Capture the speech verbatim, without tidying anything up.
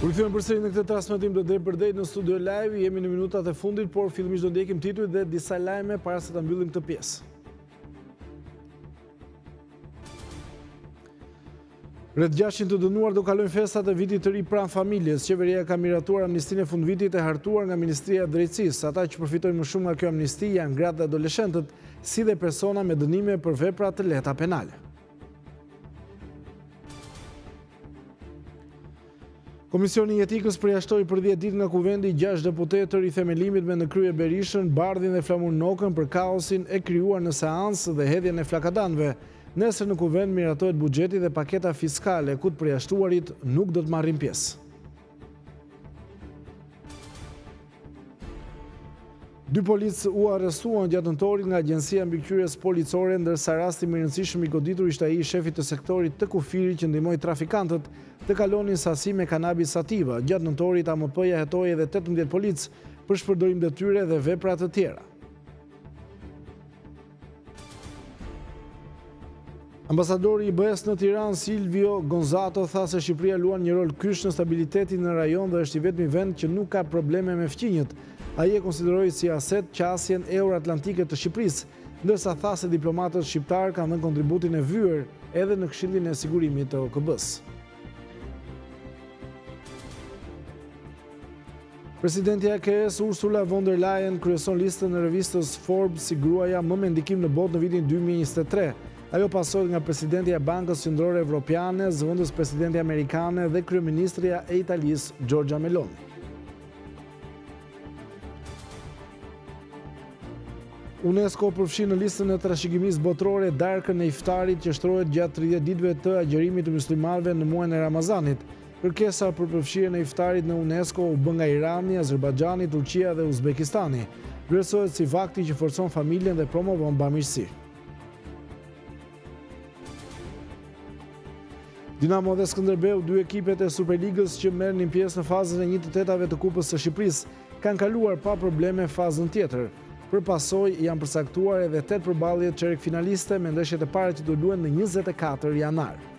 U rikthehemi përsëri në këtë transmetim të drejt për drejt në studio live. Jemi në minutat e fundit, por fillimisht do ndjekim titujt dhe disa lajme para se ta mbyllim këtë pjesë. Rreth gjashtëqind të dënuar do kalojnë festat e vitit të ri pranë familjes. Qeveria ka miratuar amnistinë e fundvitit e hartuar nga Ministria e Drejtësisë. Ata që përfitojnë më shumë nga kjo amnisti janë gratë dhe adoleshentët, si dhe persona me dënime për vepra të lehta penale. Komisioni i Etikës përjashtoi për dhjetë ditë nga kuvendi gjashtë deputetë të rithemelimit me në krye Berishën, Bardhin dhe Flamur Nokën për kaosin e krijuar në seancë dhe hedhjen e flakadanëve. Nesër në kuvend miratohet buxheti dhe paketa fiskale, ku të përjashtuarit nuk do të marrin pjesë. Dy policë u arrestuan gjatë nëntorit nga Agjencia Mbikëqyrjes Policore, ndërsa rasti më i rëndësishëm i goditur ishte ai i shefit të sektorit të kufirit që ndihmoi trafikantët të kalonin sasi me kanabis sativa. Gjatë nëntorit A M P-ja hetoi edhe tetëmbëdhjetë policë për shpërdorim detyre dhe vepra të tjera. Ambasadori i B E S në Tiranë, Silvio Gonzato, tha se Shqipëria luan një rol kyç në stabilitetin në rajon dhe është i vetmi vend që nuk ka probleme me fqinjët. Ai e konsideroi si aset qasjen euroatlantike të Shqipërisë, ndërsa tha se diplomatët shqiptar kanë dhënë kontributin e vyer edhe në Këshillin e Sigurimit të O K B-s. Presidentja e K E S Ursula von der Leyen kryeson listën e revistës Forbes si gruaja më me ndikim në botë në vitin dy mijë e njëzet e tre. Ajo pasohet nga presidentja e Bankës Qendrore Evropiane, zëvendës presidentja amerikane dhe kryeministrja e Italisë Giorgia Meloni. UNESCO përfshin në listën e trashëgimisë botërore darkën e iftarit që shtrohet gjatë tridhjetë ditëve të agjerimit të muslimanëve në muajin e Ramazanit. Kërkesa për përfshirjen e iftarit në UNESCO u bë nga Irani, Azerbajxhani, Turqia dhe Uzbekistani. Vlerësohet si fakti që forcon familjen dhe promovon bamirësi. Dinamo dhe Skënderbeu, dy ekipet e Superligës që merrnin pjesë në fazën e një të tetave të Kupës së Shqipërisë, kanë kaluar pa probleme fazën tjetër. Për pasojë janë përcaktuar edhe tetë përballje çerek finaliste me ndeshjet e para që do luhen në njëzet e katër janar.